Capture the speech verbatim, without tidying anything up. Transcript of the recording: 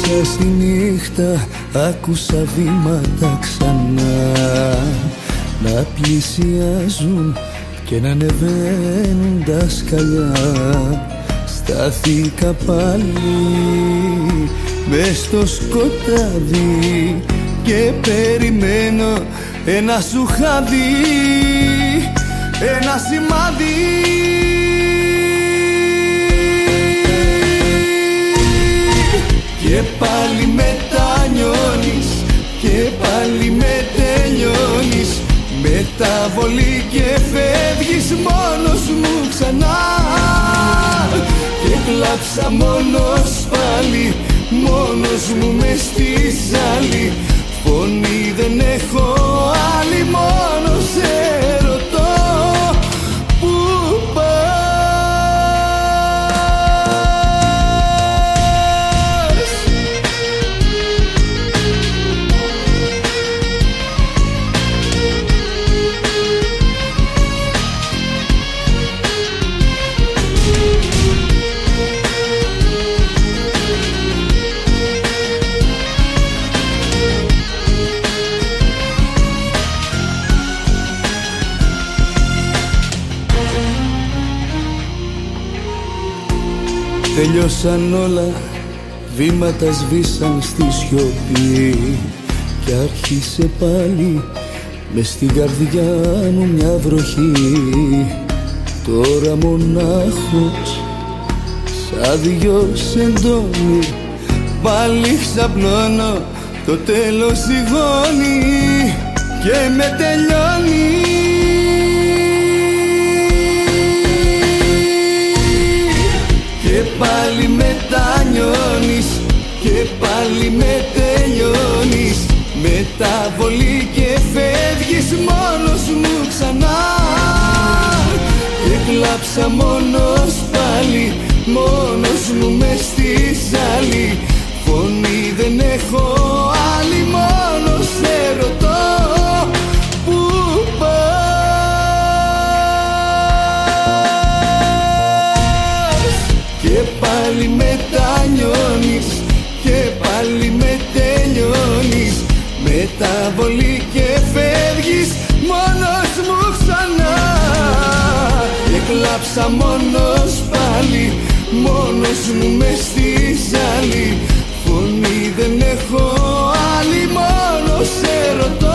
Μέσα στη νύχτα άκουσα βήματα ξανά να πλησιάζουν και να ανεβαίνουν τα σκαλιά. Στάθηκα πάλι μες στο σκοτάδι και περιμένω ένα σου χάδι, ένα σημάδι. Και πάλι μετανιώνεις και πάλι μετελειώνεις, μεταβολή και φεύγεις μόνος μου ξανά. Και κλάψα μόνος πάλι, μόνος μου μες στη ζάλη. Φωνή δεν έχω άλλη, μόνο σε ρωτώ πού πας. Τελειώσαν όλα, βήματα σβήσαν στη σιωπή και άρχισε πάλι μες στην καρδιά μου μια βροχή. Τώρα μονάχος σαν δυο σεντόνι πάλι ξαπλώνω, το τέλος σιγώνει και με τελειώνει. Και πάλι μετανιώνεις και πάλι μετελειώνεις, μεταβολή και φεύγεις μόνος μου ξανά. Και κλάψα μόνος πάλι, μόνος μου μες στη ζάλη. Φωνή δεν έχω άλλη, μόνο σε ρωτώ πού πας. Και πάλι μετανιώνεις και πάλι μετελειώνεις, μεταβολή και φεύγεις μόνος μου ξανά. Και κλάψα μόνος πάλι, μόνος μου μες στη ζάλη. Φωνή δεν έχω άλλη, μόνο σε ρωτώ